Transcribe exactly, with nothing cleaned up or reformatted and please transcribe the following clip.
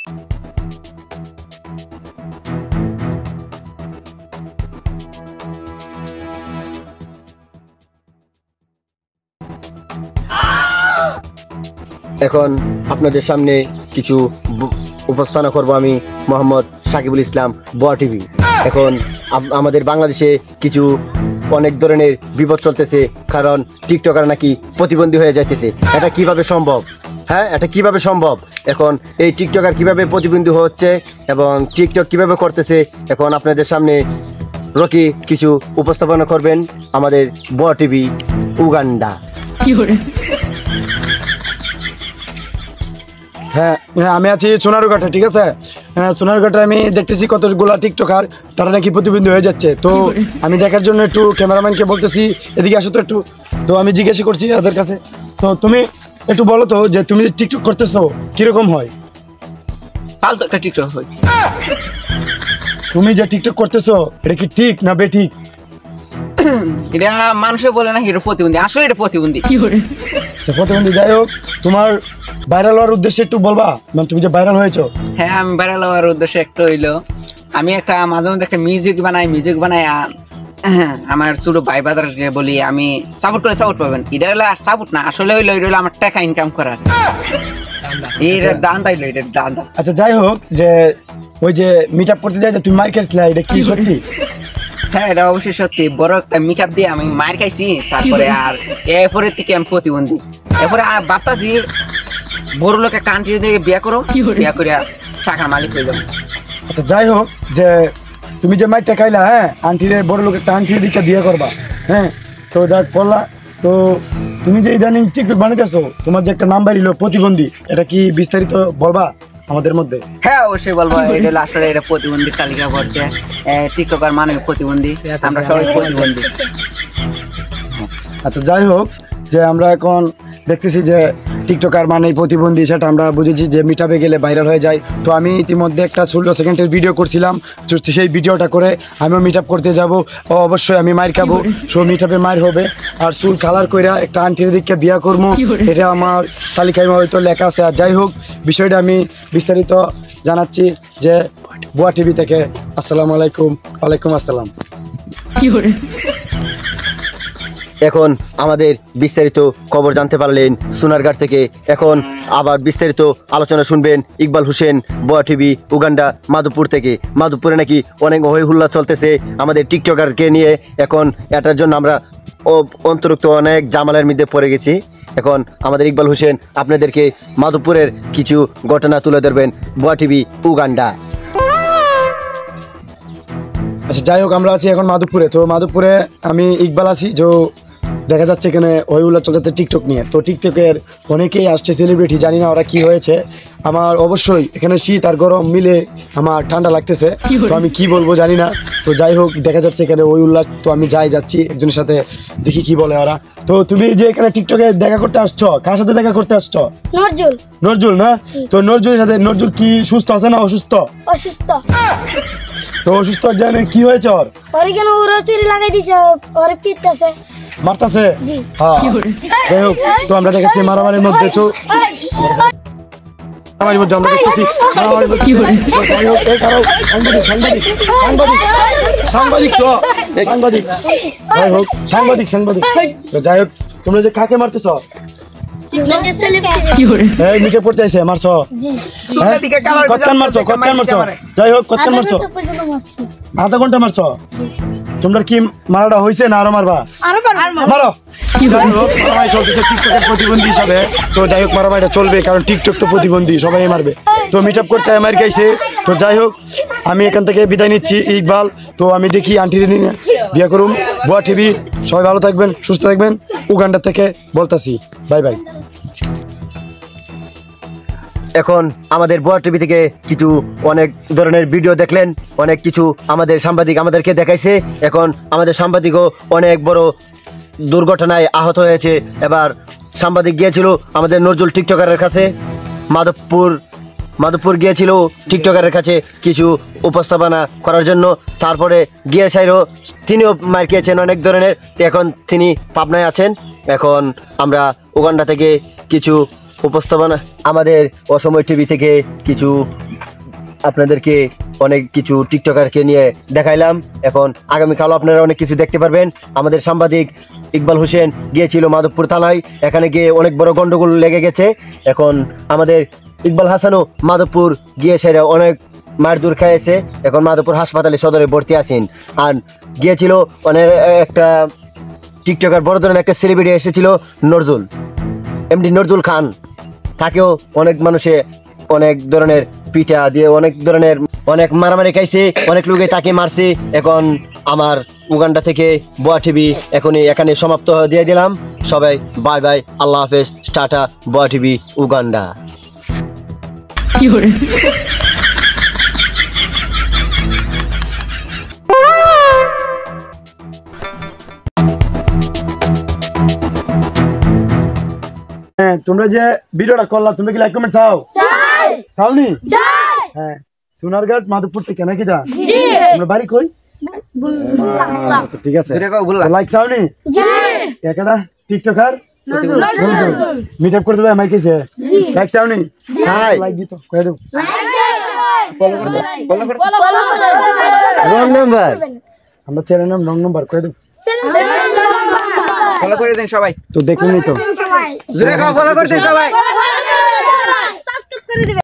এখন আপনাদের সামনে কিছু উপস্থাপনা করব আমি মোহাম্মদ সাকিবুল ইসলাম বোয়া টিভি। এখন আমাদের বাংলাদেশে কিছু অনেক ধরনের বিপদ চলতেছে, কারণ টিকটকার নাকি প্রতিবন্ধী হয়ে যাইতেছে। এটা কিভাবে সম্ভব? হ্যাঁ, এটা কিভাবে সম্ভব? এখন এই টিকটকার কিভাবে প্রতিবন্ধী হচ্ছে এবং টিকটক কিভাবে করতেছে, এখন আপনাদের সামনে রকি কিছু উপস্থাপনা করবেন আমাদের বোয়া টিভি উগান্ডা। হ্যাঁ হ্যাঁ আমি আছি সোনারঘাটে, ঠিক আছে। হ্যাঁ, সোনারঘাটে আমি দেখতেছি কতগুলা টিকটকার তারা নাকি প্রতিবন্ধী হয়ে যাচ্ছে। তো আমি দেখার জন্য একটু ক্যামেরাম্যানকে বলতেছি এদিকে আসো তো একটু। তো আমি জিজ্ঞাসা করছি তাদের কাছে, তো তুমি একটু বলো তো যে তুমি টিকটক করতেছো কিরকম হয়? ফালতু একটা টিকটক হয়। তুমি যে টিকটক করতেছো এটা কি ঠিক না বেঠিক? এটা মানুষে বলে না এটা প্রতিবন্ধী, আসলে এটা প্রতিবন্ধী। প্রতিবন্ধী যাই হোক, তোমার ভাইরাল হওয়ার উদ্দেশ্যে একটু বলবা, মানে তুমি যে ভাইরাল হয়েছো। হ্যাঁ, আমি ভাইরাল হওয়ার উদ্দেশ্যে একটু হইলো আমি একটা মাঝে মধ্যে একটা মিউজিক বানাই মিউজিক বানাই আমার ছোট ভাই বাদারকে বলি আমি সাপোর্ট করে সাপোর্ট পাবেন। এটা হলো আর সাপোর্ট না, আসলে হইলো এটা হলো আমার টাকা ইনকাম করার এটা দান তাইলো এটা দান। আচ্ছা যাই হোক, যে ওই যে মিট আপ করতে যাই তুমি মার খেয়েছিলে, এটা কি সত্যি? হ্যাঁ, এটা অবশ্যই সত্যি। বড় একটা মিট আপ দিয়ে আমি মার খাইছি, তারপরে আর এরপরে থেকে আমি প্রতিবন্ধী। এরপরে আর বাতাসি বড় লোক একটা আন্টি থেকে বিয়ে করো, বিয়ে করে টাকার মালিক হয়ে যাবো। আচ্ছা যাই হোক, যে তুমি যে মাইরটা খাইলা, হ্যাঁ আন্টিরে বড় লোক একটা আন্টির দিকে বিয়ে করবা, হ্যাঁ তো যা করলা। তো তুমি যে ইদানিং টিকটক বানাইতেছো, তোমার যে একটা নাম্বার এলো প্রতিবন্ধী, এটা কি বিস্তারিত বলবা আমাদের মধ্যে? হ্যাঁ অবশ্যই বলবো। এটা আসলে এটা প্রতিবন্ধী তালিকা পড়ছে, টিকটকার মানে প্রতিবন্ধী, আমরা সবাই প্রতিবন্ধী। আচ্ছা যাই হোক, যে আমরা এখন দেখতেছি যে টিকটকার মানে প্রতিবন্ধী, সেটা আমরা বুঝেছি যে মিটআপে গেলে ভাইরাল হয়ে যায়। তো আমি ইতিমধ্যে একটা ষোলো সেকেন্ডের ভিডিও করছিলাম, তো সেই ভিডিওটা করে আমিও মিটআপ করতে যাব, ও অবশ্যই আমি মার খাবো, সো মিটআপে মার হবে। আর চুল কালার করে একটা আন্টির দিকে বিয়া করবো, এটা আমার তালিকায় হয়তো লেখা আছে। আর যাই হোক, বিষয়টা আমি বিস্তারিত জানাচ্ছি যে বোয়া টিভি থেকে। আসসালামু আলাইকুম। ওয়ালাইকুম আসসালাম। এখন আমাদের বিস্তারিত খবর জানতে পারলেন সোনারঘাট থেকে। এখন আবার বিস্তারিত আলোচনা শুনবেন ইকবাল হোসেন বোয়া টিভি উগান্ডা মাধবপুর থেকে। মাধবপুরে নাকি অনেক হই হুল্লা চলতেছে আমাদের টিকটকারকে নিয়ে। এখন এটার জন্য আমরা অন্তর্ভুক্ত অনেক জামালের মধ্যে পড়ে গেছি। এখন আমাদের ইকবাল হোসেন আপনাদেরকে মাধবপুরের কিছু ঘটনা তুলে ধরবেন বোয়া টিভি উগান্ডা। আচ্ছা যাই হোক, আমরা আছি এখন মাধবপুরে। তো মাধবপুরে আমি ইকবাল আছি, যে দেখা যাচ্ছে এখানে ওইগুলো চলতে টিকটক নিয়ে। তো টিকটকের অনেকেই আসছে সেলিব্রিটি, জানি না ওরা কি হয়েছে। আমার অবশ্যই এখানে শীত আর গরম মিলে আমার ঠান্ডা লাগতেছে, তো আমি কি বলবো জানি না। তো যাই হোক, দেখা যাচ্ছে এখানে ওই উল্লাস। তো আমি যাই যাচ্ছি একজনের সাথে, দেখি কি বলে ওরা। তো তুমি যে এখানে টিকটকে দেখা করতে আসছো, কার সাথে দেখা করতে আসছো? নজরুল। নজরুল না? তো নজরুলের সাথে, নজরুল কি সুস্থ আছে না অসুস্থ? অসুস্থ। তো অসুস্থ জানে কি হয়েছে ওর? ওর কেন ওরা চুরি লাগাই দিছে, ওরে পিটতেছে, মারতাছে। হ্যাঁ যাই হোক, তো আমরা দেখাচ্ছি মারামারির মধ্যে। তো মারামারির মধ্যে আমরা দেখতেছি মারামারির মধ্যে। যাই হোক, এই কারো সাংবাদিক সাংবাদিক সাংবাদিক সাংবাদিক তো সাংবাদিক যাই হোক সাংবাদিক সাংবাদিক তো যাই হোক, তোমরা যে কাকে মারতেছ? এই মিটে পড়তে আইছে মারছো? কতক্ষণ মারছো? কতক্ষণ মারছো? যাই হোক, কতক্ষণ মারছো? আধা ঘন্টা মারছো? তোমরা কি মারাটা হয়েছে না আরো মারবা? মারো। যাই হোক, মারামারি চলতেছে টিকটকের প্রতিবন্ধী হিসাবে। তো যাই হোক, মারামারিটা চলবে, কারণ টিকটক তো প্রতিবন্ধী, সবাই মারবে। তো মিট আপ করতে আমার গাইছে। তো যাই হোক, আমি এখান থেকে বিদায় নিচ্ছি ইকবাল। তো আমি দেখি আন্টির নিয়ে বিয়ে করুম। বোয়া টিভি সবাই ভালো থাকবেন, সুস্থ থাকবেন। উগান্ডা থেকে বলতাছি বাই বাই। এখন আমাদের বোয়া টিভি থেকে কিছু অনেক ধরনের ভিডিও দেখলেন, অনেক কিছু আমাদের সাংবাদিক আমাদেরকে দেখাইছে। এখন আমাদের সাংবাদিকও অনেক বড় দুর্ঘটনায় আহত হয়েছে। এবার সাংবাদিক গিয়েছিল আমাদের নজরুল টিকটকারের কাছে, মাধবপুর মাধবপুর গিয়েছিল টিকটকারের কাছে কিছু উপস্থাপনা করার জন্য। তারপরে গিয়ে সাইরও তিনিও মার খেয়েছেন অনেক ধরনের। এখন তিনি পাবনায় আছেন। এখন আমরা উগান্ডা থেকে কিছু উপস্থাপনা, আমাদের অসময় টিভি থেকে কিছু আপনাদেরকে অনেক কিছু টিকটকারকে নিয়ে দেখাইলাম। এখন আগামীকালও আপনারা অনেক কিছু দেখতে পারবেন। আমাদের সাংবাদিক ইকবাল হোসেন গিয়েছিল মাধবপুর থানায়, এখানে গিয়ে অনেক বড় গন্ডগোল লেগে গেছে। এখন আমাদের ইকবাল হাসানও মাধবপুর গিয়ে সেটা অনেক মারধর খেয়েছে, এখন মাধবপুর হাসপাতালে সদরে ভর্তি আছেন। আর গিয়েছিল অনেক একটা টিকটকার বড় ধরনের একটা সেলিব্রিটি এসেছিল নজরুল, এমডি নজরুল খান, তাকেও অনেক মানুষে অনেক ধরনের পিঠা দিয়ে অনেক ধরনের অনেক মারামারি খাইছে, অনেক লোকে তাকে মারছে। এখন আমার উগান্ডা থেকে বোয়া টিভি এখনই এখানে সমাপ্ত দিয়ে দিলাম। সবাই বাই বাই, আল্লাহ হাফেজ, টাটা। বোয়া TV Uganda. হ্যাঁ, তোমরা যে ভিডিওটা করলা, তুমি কি লাইক কমেন্ট চাও? চাই চাওনি? চাই হ্যাঁ, সোনারঘাট মাধবপুর থেকে নাকি দা? জি তোমরা বাড়ি কই? বাংলা আচ্ছা, ঠিক আছে। জোরে কও বললা। লাইক চাওনি? জি একটা টিকটকার নজরুল মিট আপ করতে যায় মাইকেছে, লাইক চাওনি? চাই। লাইক দিত কই দেব। ফলো করে দাও, ফলো করে দাও। রং নাম্বার আমরা চ্যানেল নাম রং নাম্বার কই দেব। ফলো করে দেন সবাই। তো দেখলেনই তো। জোরে কও, ফলো করে দেন সবাই। সাবস্ক্রাইব করে দিবেন।